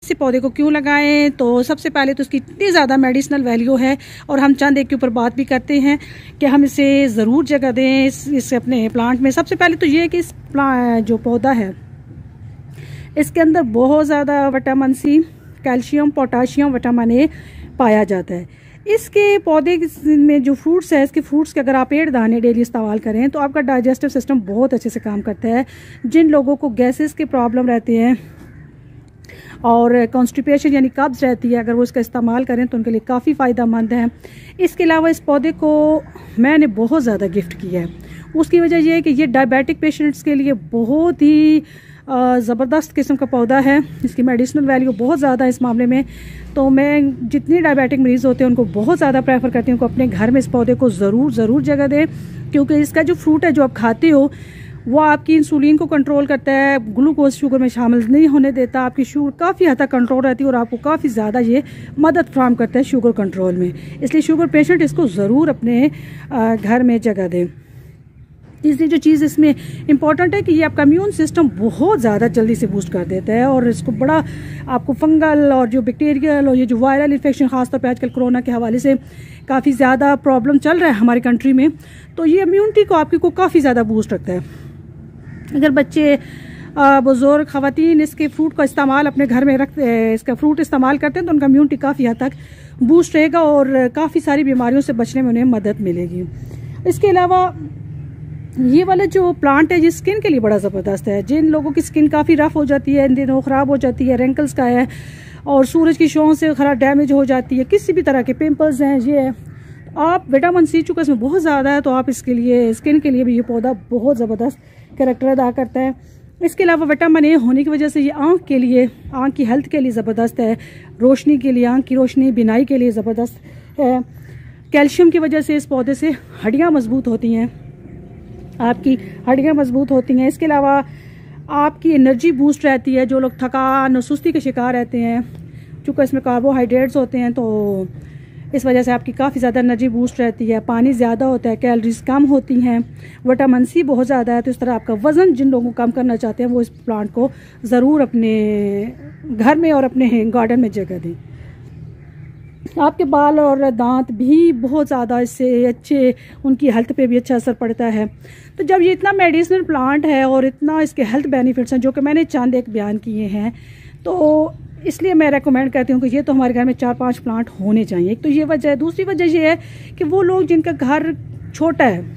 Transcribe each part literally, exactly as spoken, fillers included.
से पौधे को क्यों लगाएं, तो सबसे पहले तो उसकी इतनी ज़्यादा मेडिसिनल वैल्यू है और हम चंद एक के ऊपर बात भी करते हैं कि हम इसे ज़रूर जगह दें इस, इस अपने प्लांट में। सबसे पहले तो ये है कि इस प्लांट जो पौधा है इसके अंदर बहुत ज़्यादा vitamin C, calcium, potassium, vitamin A पाया जाता है। इसके पौधे में जो फ्रूट्स है, इसके फ्रूट्स के अगर आप पेड़ दाने डेली इस्तेमाल करें तो आपका डाइजेस्टिव सिस्टम बहुत अच्छे से काम करता है। जिन लोगों को गैसेस के प्रॉब्लम रहते हैं और कॉन्स्टिपेशन यानी कब्ज़ रहती है, अगर वो इसका इस्तेमाल करें तो उनके लिए काफ़ी फ़ायदा मंद है। इसके अलावा इस पौधे को मैंने बहुत ज़्यादा गिफ्ट किया है। उसकी वजह यह है कि ये डायबिटिक पेशेंट्स के लिए बहुत ही ज़बरदस्त किस्म का पौधा है। इसकी मेडिसिनल वैल्यू बहुत ज़्यादा है इस मामले में। तो मैं जितने डायबिटिक मरीज़ होते हैं उनको बहुत ज़्यादा प्रेफर करती हूँ कि अपने घर में इस पौधे को ज़रूर ज़रूर जगह दें, क्योंकि इसका जो फ्रूट है जो आप खाते हो वो आपकी इंसुलिन को कंट्रोल करता है, ग्लूकोज शुगर में शामिल नहीं होने देता, आपकी शुगर काफ़ी हद तक कंट्रोल रहती है और आपको काफ़ी ज़्यादा ये मदद फ्राहम करता है शुगर कंट्रोल में। इसलिए शुगर पेशेंट इसको ज़रूर अपने घर में जगह दें। तीसरी जो चीज़ इसमें इम्पॉर्टेंट है कि ये आपका इम्यून सिस्टम बहुत ज़्यादा जल्दी से बूस्ट कर देता है और इसको बड़ा आपको फंगल और जो बैक्टीरियल और ये जो वायरल इन्फेक्शन, ख़ासतौर पे आजकल कोरोना के हवाले से काफ़ी ज़्यादा प्रॉब्लम चल रहा है हमारी कंट्री में, तो ये इम्यूनिटी को आपकी को काफ़ी ज़्यादा बूस्ट रखता है। अगर बच्चे, बुजुर्ग, ख़वातीन इसके फ्रूट का इस्तेमाल अपने घर में रख इसका फ्रूट इस्तेमाल करते हैं तो उनका इम्यूनिटी काफ़ी हद तक बूस्ट रहेगा और काफ़ी सारी बीमारियों से बचने में उन्हें मदद मिलेगी। इसके अलावा ये वाला जो प्लांट है ये स्किन के लिए बड़ा ज़बरदस्त है। जिन लोगों की स्किन काफ़ी रफ़ हो जाती है, इन दिनों ख़राब हो जाती है, रिंकल्स का है और सूरज की शॉ से खराब डैमेज हो जाती है, किसी भी तरह के पिंपल्स हैं, ये है, आप विटामिन सी चूँकि इसमें बहुत ज़्यादा है तो आप इसके लिए स्किन के लिए भी ये पौधा बहुत ज़बरदस्त कैरेक्टर अदा करता है। इसके अलावा विटामिन ए होने की वजह से ये आँख के लिए, आँख की हेल्थ के लिए ज़बरदस्त है, रोशनी के लिए, आँख की रोशनी, बिनाई के लिए ज़बरदस्त है। कैल्शियम की वजह से इस पौधे से हड्डियाँ मजबूत होती हैं, आपकी हड्डियाँ मजबूत होती हैं। इसके अलावा आपकी एनर्जी बूस्ट रहती है। जो लोग थकान और सुस्ती के शिकार रहते हैं, चूँकि इसमें कार्बोहाइड्रेट्स होते हैं तो इस वजह से आपकी काफ़ी ज़्यादा एनर्जी बूस्ट रहती है। पानी ज़्यादा होता है, कैलोरीज कम होती हैं, विटामिन सी बहुत ज़्यादा है, तो इस तरह आपका वज़न जिन लोगों को कम करना चाहते हैं वो इस प्लांट को ज़रूर अपने घर में और अपने गार्डन में जगह दें। आपके बाल और दांत भी बहुत ज़्यादा इससे अच्छे, उनकी हेल्थ पे भी अच्छा असर पड़ता है। तो जब ये इतना मेडिसिनल प्लांट है और इतना इसके हेल्थ बेनिफिट्स हैं जो कि मैंने चंद एक बयान किए हैं, तो इसलिए मैं रेकमेंड करती हूँ कि ये तो हमारे घर में चार पांच प्लांट होने चाहिए। एक तो ये वजह है। दूसरी वजह ये है कि वो लोग जिनका घर छोटा है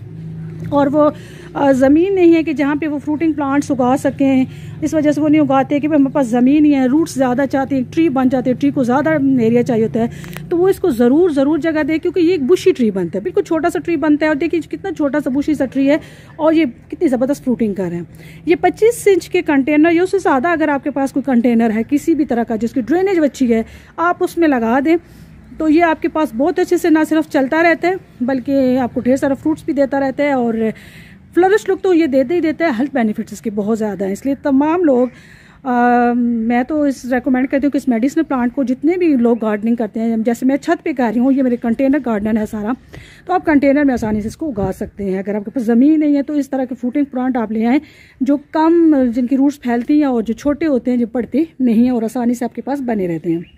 और वो ज़मीन नहीं है कि जहाँ पे वो फ्रूटिंग प्लांट्स उगा सकें, इस वजह से वो नहीं उगाते कि भाई हमारे पास ज़मीन ही है, रूट्स ज़्यादा चाहते हैं, ट्री बन जाते हैं, ट्री को ज़्यादा एरिया चाहिए होता है, तो वो इसको ज़रूर ज़रूर जगह दे, क्योंकि ये एक बुशी ट्री बनता है, बिल्कुल छोटा सा ट्री बनता है। और देखिए कितना छोटा सा बुशी सा ट्री है और ये कितनी ज़बरदस्त फ्रूटिंग कर रहे हैं। ये पच्चीस इंच के कंटेनर या उससे ज़्यादा अगर आपके पास कोई कंटेनर है किसी भी तरह का जिसकी ड्रेनेज अच्छी है, आप उसमें लगा दें तो ये आपके पास बहुत अच्छे से ना सिर्फ चलता रहता है बल्कि आपको ढेर सारा फ्रूट्स भी देता रहता है और फ्लरिश लुक तो ये देते ही देता है। हेल्थ बेनिफिट्स इसके बहुत ज़्यादा हैं, इसलिए तमाम लोग आ, मैं तो इस रेकमेंड करती हूँ कि इस मेडिसिनल प्लांट को जितने भी लोग गार्डनिंग करते हैं, जैसे मैं छत पे कर रही हूँ, ये मेरे कंटेनर गार्डन है सारा, तो आप कंटेनर में आसानी से इसको उगा सकते हैं। अगर आपके पास ज़मीन नहीं है तो इस तरह के फ्रूटिंग प्लांट आप ले आएँ जो कम, जिनकी रूट्स फैलती हैं और जो छोटे होते हैं, जो पड़ते नहीं हैं और आसानी से आपके पास बने रहते हैं।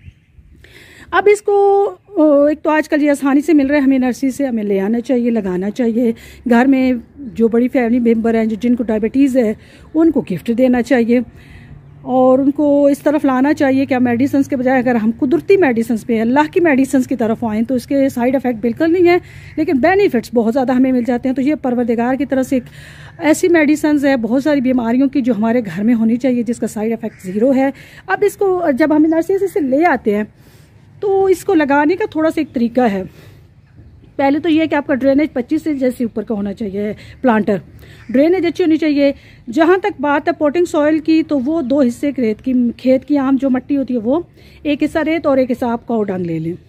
अब इसको एक तो आजकल ये आसानी से मिल रहा है, हमें नर्सरी से हमें ले आना चाहिए, लगाना चाहिए। घर में जो बड़ी फैमिली मेम्बर हैं, जो जिनको डायबिटीज़ है, उनको गिफ्ट देना चाहिए और उनको इस तरफ लाना चाहिए कि मेडिसिन के बजाय अगर हम कुदरती मेडिसिन पे, अल्लाह की मेडिसिन की तरफ आएँ तो इसके साइड इफ़ेक्ट बिल्कुल नहीं है, लेकिन बेनिफिट्स बहुत ज़्यादा हमें मिल जाते हैं। तो ये परवरदिगार की तरफ से एक ऐसी मेडिसिन है बहुत सारी बीमारियों की जो हमारे घर में होनी चाहिए, जिसका साइड इफ़ेक्ट ज़ीरो है। अब इसको जब हम नर्सरी से ले आते हैं तो इसको लगाने का थोड़ा सा एक तरीका है। पहले तो ये है कि आपका ड्रेनेज पच्चीस इंच जैसे ऊपर का होना चाहिए, प्लांटर ड्रेनेज अच्छी होनी चाहिए। जहाँ तक बात है पोटिंग सॉइल की, तो वो दो हिस्से खेत की खेत की आम जो मिट्टी होती है वो, एक हिस्सा रेत और एक हिस्सा आप काऊ डंग ले लें।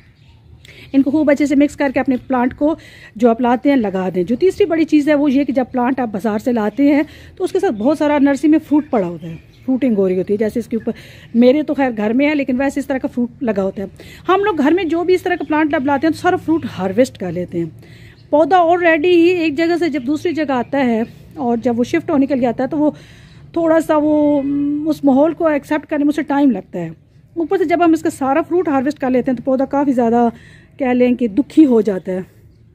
इनको खूब अच्छे से मिक्स करके अपने प्लांट को जो आप लाते हैं लगा दें। जो तीसरी बड़ी चीज़ है वो ये कि जब प्लांट आप बाजार से लाते हैं तो उसके साथ बहुत सारा नर्सरी में फ्रूट पड़ा होता है, फ्रूटिंग हो रही होती है। जैसे इसके ऊपर, मेरे तो खैर घर में है लेकिन वैसे इस तरह का फ्रूट लगा होता है। हम लोग घर में जो भी इस तरह का प्लांट लाते हैं तो सारा फ्रूट हार्वेस्ट कर लेते हैं। पौधा ऑलरेडी ही एक जगह से जब दूसरी जगह आता है और जब वो शिफ्ट होने के लिए आता है तो वो थोड़ा सा वो उस माहौल को एक्सेप्ट करने में उसे टाइम लगता है। ऊपर से जब हम इसका सारा फ्रूट हार्वेस्ट कर लेते हैं तो पौधा काफ़ी ज़्यादा कह लें कि दुखी हो जाता है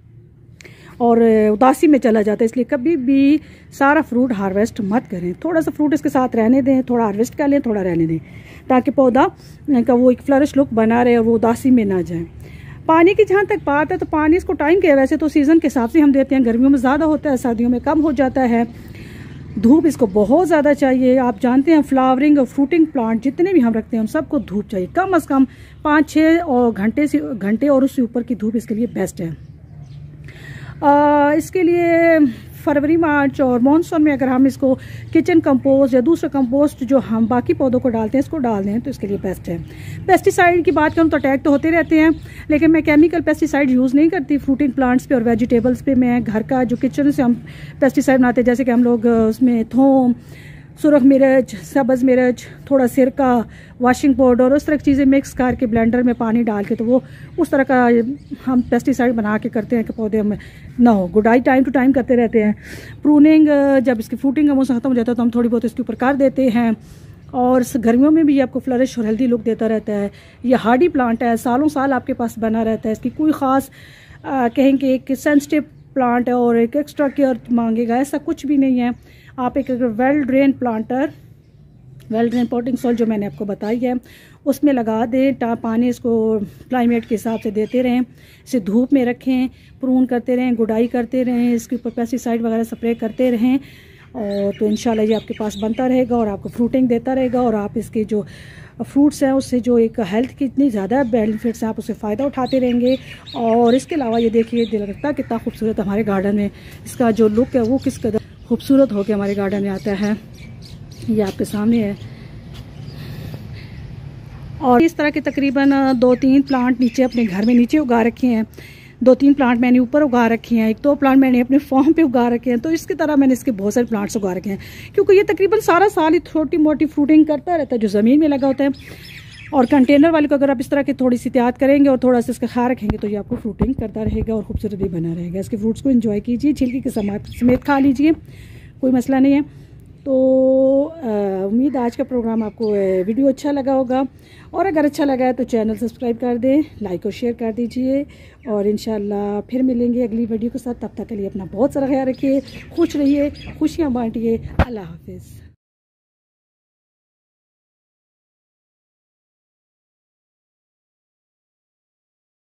और उदासी में चला जाता है। इसलिए कभी भी सारा फ्रूट हार्वेस्ट मत करें, थोड़ा सा फ्रूट इसके साथ रहने दें, थोड़ा हार्वेस्ट कर लें, थोड़ा रहने दें, ताकि पौधा का वो एक फ्लरिश लुक बना रहे और वो उदासी में ना जाए। पानी की जहाँ तक बात है तो पानी इसको टाइम के वैसे तो सीज़न के हिसाब से हम देते हैं, गर्मियों में ज़्यादा होता है, सर्दियों में कम हो जाता है। धूप इसको बहुत ज़्यादा चाहिए। आप जानते हैं फ्लावरिंग और फ्रूटिंग प्लांट जितने भी हम रखते हैं उन सबको धूप चाहिए, कम अज़ कम पाँच छः और घंटे से घंटे और उससे ऊपर की धूप इसके लिए बेस्ट है। आ, इसके लिए फरवरी मार्च और मानसून में अगर हम इसको किचन कंपोस्ट या दूसरा कंपोस्ट जो हम बाकी पौधों को डालते हैं इसको डाल दें तो इसके लिए बेस्ट है। पेस्टिसाइड की बात करूँ तो अटैक तो होते रहते हैं, लेकिन मैं केमिकल पेस्टिसाइड यूज़ नहीं करती फ्रूटिंग प्लांट्स पे और वेजिटेबल्स पे। मैं घर का जो किचन से हम पेस्टिसाइड बनाते हैं, जैसे कि हम लोग उसमें थोम, सुरख मिर्च, सब्ज़ मिर्च, थोड़ा सिरका, वॉशिंग पाउडर और उस तरह की चीज़ें मिक्स करके ब्लेंडर में पानी डाल के तो वो उस तरह का हम पेस्टिसाइड बना के करते हैं कि पौधे में ना हो। गुडाई टाइम टू टाइम करते रहते हैं। प्रूनिंग जब इसकी फ्रूटिंग का मौसम ख़त्म हो जाता है तो हम थोड़ी बहुत इसके ऊपर कर देते हैं। और गर्मियों में भी ये आपको फ्लरिश और हेल्दी लुक देता रहता है। ये हार्डी प्लांट है, सालों साल आपके पास बना रहता है। इसकी कोई ख़ास कहेंगे एक सेंसिटिव प्लांट है और एक एक्स्ट्रा केयर मांगेगा, ऐसा कुछ भी नहीं है। आप एक well drain planter, well drain potting soil जो मैंने आपको बताई है उसमें लगा दें, टा पानी इसको क्लाइमेट के हिसाब से देते रहें, इसे धूप में रखें, प्रून करते रहें, गुडाई करते रहें, इसके ऊपर पेस्टिसाइड वगैरह स्प्रे करते रहें और तो इंशाल्लाह ये आपके पास बनता रहेगा और आपको फ्रूटिंग देता रहेगा। और आप इसके जो फ्रूट्स हैं उससे जो एक हेल्थ की इतनी ज़्यादा बेनिफिट्स हैं आप उससे फ़ायदा उठाते रहेंगे। और इसके अलावा ये देखिए दिल लगता है कितना खूबसूरत हमारे गार्डन में इसका जो लुक है वो किस कदर खूबसूरत होकर हमारे गार्डन में आता है, ये आपके सामने है। और इस तरह के तकरीबन दो तीन प्लांट नीचे अपने घर में नीचे उगा रखे हैं, दो तीन प्लांट मैंने ऊपर उगा रखे हैं, एक दो प्लांट मैंने अपने फॉर्म पे उगा रखे हैं। तो इसकी तरह मैंने इसके बहुत सारे प्लांट्स उगा रखे हैं, क्योंकि ये तकरीबन सारा साल ही छोटी मोटी फ्रूटिंग करता रहता है जो ज़मीन में लगा होता है। और कंटेनर वाले को अगर आप इस तरह की थोड़ी सी एहतियात करेंगे और थोड़ा सा इसका ख्याल रखेंगे तो ये आपको फ्रूटिंग करता रहेगा और खूबसूरत भी बना रहेगा। इसके फ्रूट्स को एंजॉय कीजिए, छिलकी के समेत खा लीजिए, कोई मसला नहीं है। तो उम्मीद आज का प्रोग्राम आपको वीडियो अच्छा लगा होगा, और अगर अच्छा लगा है तो चैनल सब्सक्राइब कर दें, लाइक और शेयर कर दीजिए। और इंशाल्लाह फिर मिलेंगे अगली वीडियो के साथ। तब तक के लिए अपना बहुत सारा ख्याल रखिए, खुश रहिए, खुशियाँ बांटिए। अल्लाह हाफिज़।